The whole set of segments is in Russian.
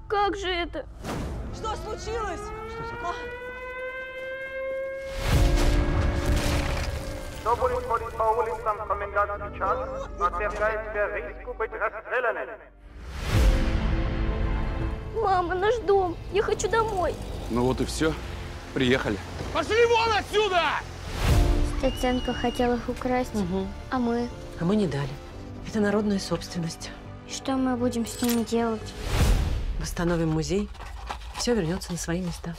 Как же это? Что случилось? Что такое? Хто будет ходить по улицам в комендантский час, подвергает себя риску быть расстрелянным. Мама, наш дом. Я хочу домой. Ну вот и все. Приехали. Пошли вон отсюда! Стеценко хотел их украсть, а мы? А мы не дали. Это народная собственность. И что мы будем с ними делать? Восстановим музей. Все вернется на свои места.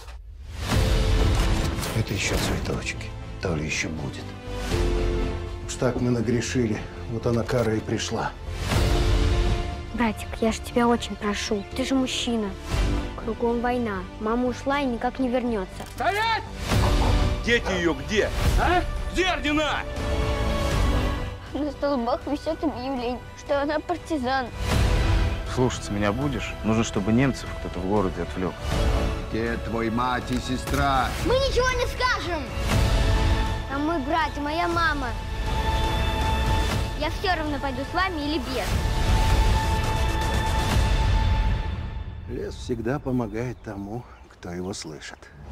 Это еще цветочки. То ли еще будет. Уж так мы нагрешили. Вот она кара и пришла. Братик, я же тебя очень прошу. Ты же мужчина. Кругом война. Мама ушла и никак не вернется. Стоять! Дети ее где? А? Где ордена? На столбах висят объявления, что она партизан. Слушаться меня будешь? Нужно, чтобы немцев кто-то в городе отвлек. Где твой мать и сестра? Мы ничего не скажем! А мы братья, моя мама. Я все равно пойду с вами или без. Лес всегда помогает тому, кто его слышит.